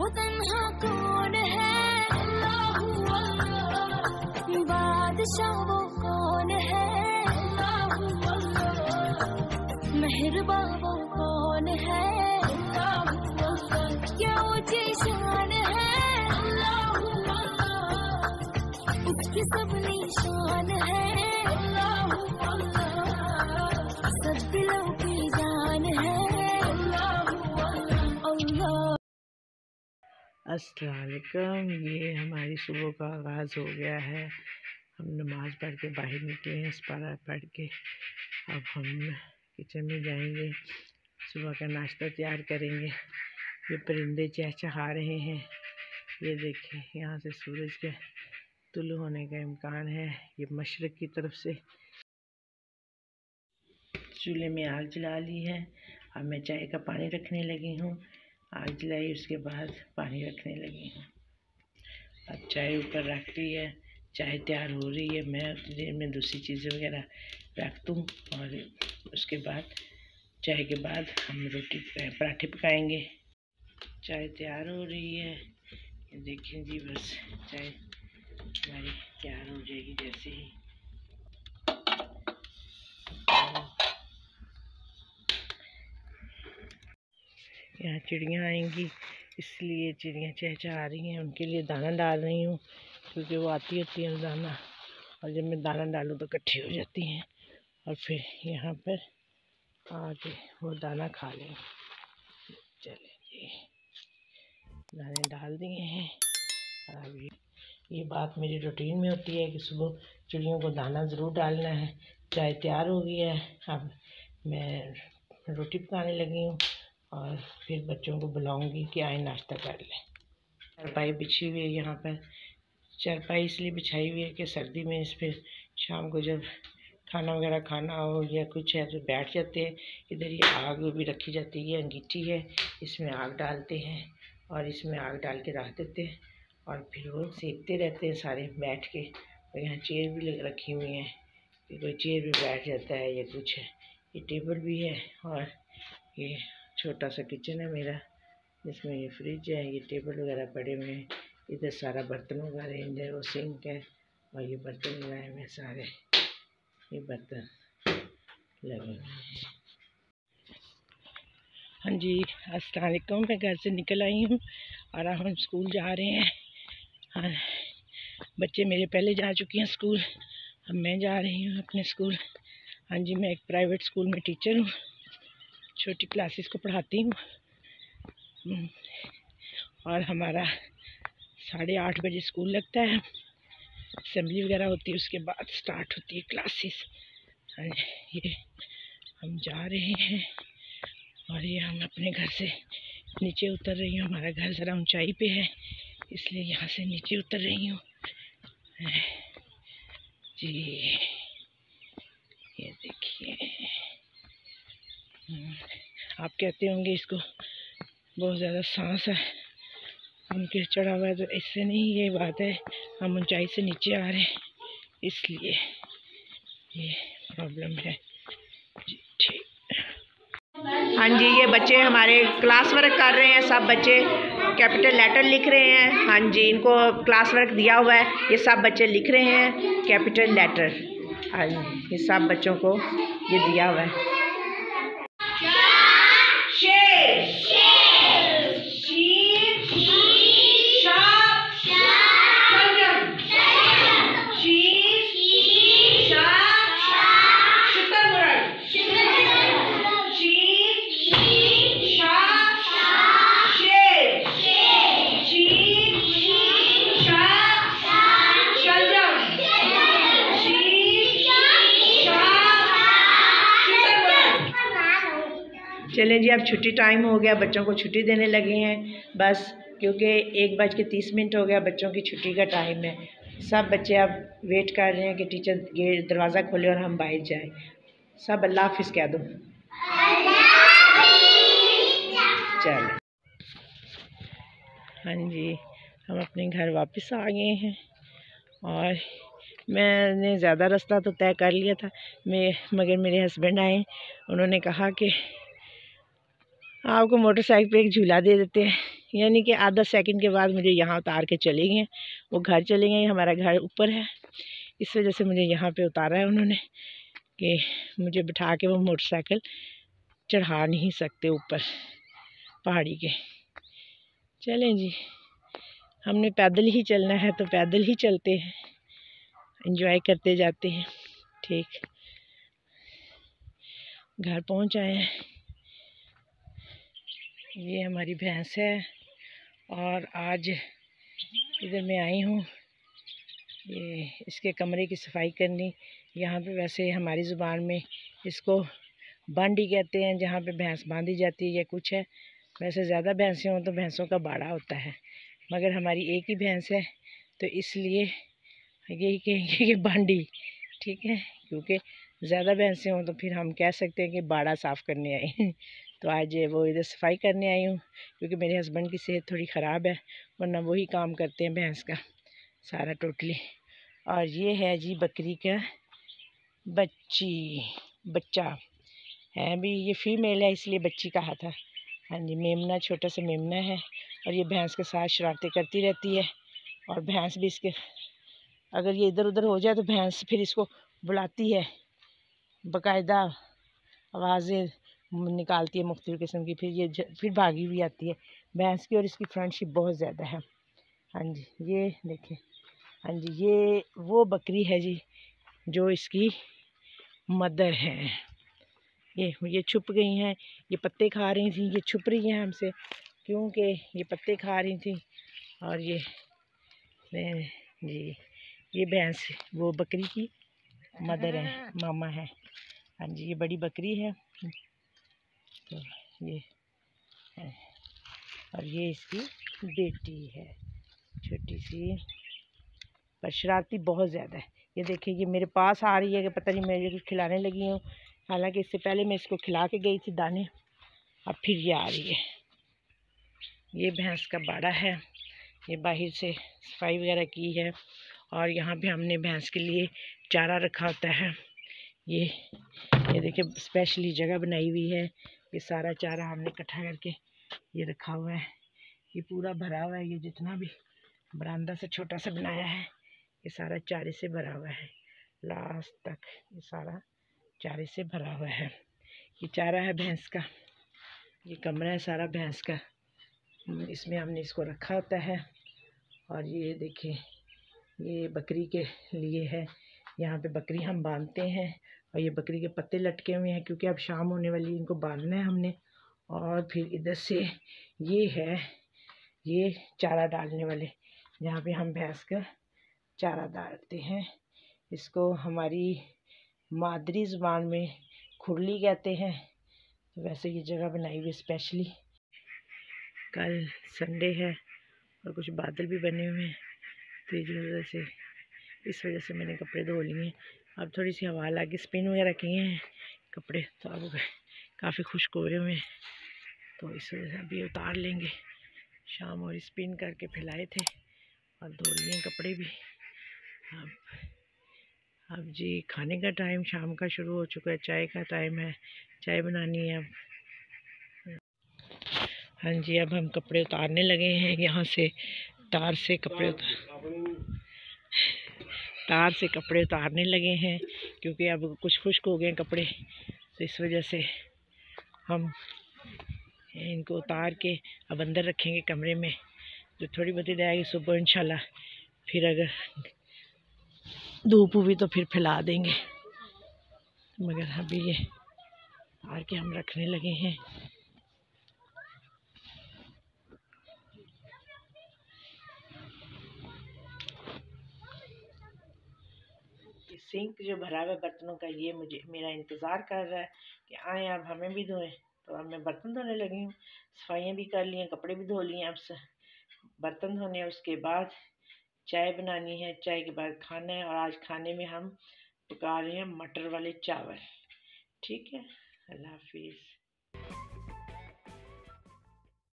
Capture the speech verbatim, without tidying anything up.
वो तन्हा कौन है, अल्लाहू अल्लाह। बादशाह वो कौन है, अल्लाहू अल्लाह। मेहरबां वो कौन है, अल्लाहू अल्लाह। क्या ऊंची शान है, अल्लाहू अल्लाह। उसकी सब निशान है, अल्लाहू अल्लाह। सब दिलों की जान है, अल्लाहू अल्लाह। अस्सलाम वालेकुम। ये हमारी सुबह का आगाज़ हो गया है। हम नमाज़ पढ़ के बाहर निकले हैं, इस्पारा पढ़ के। अब हम किचन में जाएंगे, सुबह का नाश्ता तैयार करेंगे। ये परिंदे चहचहा रहे हैं। ये देखें, यहाँ से सूरज के तुलू होने का इम्कान है। ये मशरक़ की तरफ से। चूल्हे में आग जला ली है। अब मैं चाय का पानी रखने लगी हूँ। आग जलाई, उसके बाद पानी रखने लगी हूँ। अब चाय ऊपर रख दी है, चाय तैयार हो रही है। मैं उतनी देर में दूसरी चीज़ें वगैरह रख दूँ और उसके बाद चाय के बाद हम रोटी पराठे पकाएंगे। चाय तैयार हो रही है, ये देखें जी। बस चाय हमारी तैयार हो जाएगी जैसे ही। यहाँ चिड़ियाँ आएंगी, इसलिए चिड़ियाँ चहचहा रही हैं। उनके लिए दाना डाल रही हूँ, क्योंकि वो आती होती हैं दाना, और जब मैं दाना डालूँ तो इकट्ठी हो जाती हैं और फिर यहाँ पर आके वो दाना खा लें। चलें जी, दाने डाल दिए हैं। अब ये, ये बात मेरी रूटीन में होती है कि सुबह चिड़ियों को दाना ज़रूर डालना है। चाय तैयार हो गई है, अब मैं रोटी पकाने लगी हूँ और फिर बच्चों को बुलाऊंगी कि आए नाश्ता कर लें। चारपाई बिछी हुई है यहाँ पर। चारपाई इसलिए बिछाई हुई है कि सर्दी में इस पर शाम को जब खाना वगैरह खाना हो या कुछ है तो बैठ जाते हैं। इधर ये आग भी रखी जाती है, अंगीठी है, इसमें आग डालते हैं और इसमें आग डाल के रख देते हैं और फिर वो सेकते रहते हैं सारे बैठ के। और यहाँ चेयर भी रखी हुई हैं कि कोई चेयर भी बैठ जाता है या कुछ है। ये टेबल भी है और ये छोटा सा किचन है मेरा, जिसमें ये फ्रिज है, ये टेबल वगैरह पड़े हुए हैं। इधर सारा बर्तनों का रेंज है, वो सिंक है और ये बर्तन लगाए हुए हैं सारे। ये बर्तन लगे हुए हैं। हाँ जी, अस्सलाम वालेकुम। मैं घर से निकल आई हूँ और अब हम स्कूल जा रहे हैं। हाँ, बच्चे मेरे पहले जा चुके हैं स्कूल, अब मैं जा रही हूँ अपने स्कूल। हाँ जी, मैं एक प्राइवेट स्कूल में टीचर हूँ, छोटी क्लासेस को पढ़ाती हूँ। और हमारा साढ़े आठ बजे स्कूल लगता है, असेंबली वगैरह होती है, उसके बाद स्टार्ट होती है क्लासेस। ये हम जा रहे हैं और ये हम अपने घर से नीचे उतर रही हूँ। हमारा घर ज़रा ऊंचाई पे है, इसलिए यहाँ से नीचे उतर रही हूँ जी। ये देखिए, आप कहते होंगे इसको बहुत ज़्यादा सांस है उनके चढ़ा हुआ है, तो इससे नहीं, ये बात है हम ऊंचाई से नीचे आ रहे हैं इसलिए ये प्रॉब्लम है जी। ठीक, हाँ जी, ये बच्चे हमारे क्लास वर्क कर रहे हैं। सब बच्चे कैपिटल लेटर लिख रहे हैं। हाँ जी, इनको क्लास वर्क दिया हुआ है, ये सब बच्चे लिख रहे हैं कैपिटल लेटर। हाँ जी, ये सब बच्चों को ये दिया हुआ है। चलें जी, अब छुट्टी टाइम हो गया, बच्चों को छुट्टी देने लगे हैं बस, क्योंकि एक बज के तीस मिनट हो गया, बच्चों की छुट्टी का टाइम है। सब बच्चे अब वेट कर रहे हैं कि टीचर गेट दरवाज़ा खोले और हम बाहर जाएं। सब अल्लाह हाफिज़ कह दो। चलो, हाँ जी, हम अपने घर वापस आ गए हैं और मैंने ज़्यादा रास्ता तो तय कर लिया था मैं, मगर मेरे हस्बैंड आए, उन्होंने कहा कि आपको मोटरसाइकिल पे एक झूला दे देते हैं, यानी कि आधा सेकंड के बाद मुझे यहाँ उतार के चले गए। वो घर चले गए, हमारा घर ऊपर है, इस वजह से मुझे यहाँ पे उतारा है उन्होंने कि मुझे बिठा के वो मोटरसाइकिल चढ़ा नहीं सकते ऊपर पहाड़ी के। चलें जी, हमने पैदल ही चलना है तो पैदल ही चलते हैं, एंजॉय करते जाते हैं। ठीक, घर पहुंच आए हैं। ये हमारी भैंस है और आज इधर मैं आई हूँ ये इसके कमरे की सफाई करनी। यहाँ पे वैसे हमारी ज़ुबान में इसको बांडी कहते हैं, जहाँ पे भैंस बांधी जाती है या कुछ है। वैसे ज़्यादा भैंसें हों तो भैंसों का बाड़ा होता है, मगर हमारी एक ही भैंस है तो इसलिए यही कहेंगे कि बांडी, ठीक है। क्योंकि ज़्यादा भैंसें हों तो फिर हम कह सकते हैं कि बाड़ा साफ़ करने आए तो आज वो इधर सफाई करने आई हूँ, क्योंकि मेरे हस्बैंड की सेहत थोड़ी ख़राब है, वरना वही काम करते हैं भैंस का सारा टोटली। और ये है जी बकरी का बच्ची बच्चा है भी, ये फीमेल है इसलिए बच्ची कहा था। हाँ जी, मेमना, छोटा सा मेमना है। और ये भैंस के साथ शरारतें करती रहती है, और भैंस भी इसके, अगर ये इधर उधर हो जाए तो भैंस फिर इसको बुलाती है, बाकायदा आवाज़ें निकालती है मुख्तलिफ़ किस्म की, फिर ये फिर भागी भी आती है। भैंस की और इसकी फ्रेंडशिप बहुत ज़्यादा है। हाँ जी, ये देखें, हाँ जी, ये वो बकरी है जी जो इसकी मदर है। ये ये छुप गई हैं, ये पत्ते खा रही थी, ये छुप रही हैं हमसे क्योंकि ये पत्ते खा रही थी। और ये जी ये भैंस वो बकरी की मदर है, मामा है। हाँ जी, ये बड़ी बकरी है तो ये है, और ये इसकी बेटी है छोटी सी, पर शरारती बहुत ज़्यादा है। ये देखिए, ये मेरे पास आ रही है कि पता नहीं मैं ये कुछ खिलाने लगी हूँ, हालांकि इससे पहले मैं इसको खिला के गई थी दाने, अब फिर ये आ रही है। ये भैंस का बाड़ा है, ये बाहर से सफाई वगैरह की है, और यहाँ पे हमने भैंस के लिए चारा रखा होता है। ये ये देखिए स्पेशली जगह बनाई हुई है, ये सारा चारा हमने इकट्ठा करके ये रखा हुआ है। ये पूरा भरा हुआ है, ये जितना भी बरामदा से छोटा सा बनाया है ये सारा चारे से भरा हुआ है, लास्ट तक ये सारा चारे से भरा हुआ है। ये चारा है भैंस का, ये कमरा है सारा भैंस का, इसमें हमने इसको रखा होता है। और ये देखिए ये बकरी के लिए है, यहाँ पे बकरी हम बांधते हैं, और ये बकरी के पत्ते लटके हुए हैं क्योंकि अब शाम होने वाली, इनको बांधना है हमने। और फिर इधर से ये है ये चारा डालने वाले, जहाँ पे हम भैंस का चारा डालते हैं। इसको हमारी मादरी ज़ुबान में खुरली कहते हैं, तो वैसे ये जगह बनाई हुई स्पेशली। कल संडे है और कुछ बादल भी बने हुए हैं, तो इस वजह से इस वजह से मैंने कपड़े धो लिए हैं। अब थोड़ी सी हवा लगी, स्पिन वगैरह किए हैं कपड़े, तो अब काफ़ी खुश्क हो रहे हुए हैं, तो इस वजह से अभी उतार लेंगे। शाम और स्पिन करके फैलाए थे और धो लिए कपड़े भी। अब अब जी खाने का टाइम शाम का शुरू हो चुका है, चाय का टाइम है, चाय बनानी है अब। हाँ जी, अब हम कपड़े उतारने लगे हैं, यहाँ से तार से कपड़े उतार तार से कपड़े उतारने लगे हैं, क्योंकि अब कुछ खुश्क हो गए कपड़े, तो इस वजह से हम इनको उतार के अब अंदर रखेंगे कमरे में। जो थोड़ी बहुती रहेगी सुबह इंशाल्लाह, फिर अगर धूप हुई तो फिर फैला देंगे, मगर अभी ये उतार के हम रखने लगे हैं। सिंक जो भरा हुआ है बर्तनों का, ये मुझे मेरा इंतज़ार कर रहा है कि आए अब हमें भी धोएं, तो अब मैं बर्तन धोने लगी हूँ। सफाइयाँ भी कर ली हैं, कपड़े भी धो लिए, अब बर्तन धोने हैं, उसके बाद चाय बनानी है, चाय के बाद खाना है। और आज खाने में हम पका रहे हैं मटर वाले चावल। ठीक है, अल्लाह हाफिज़।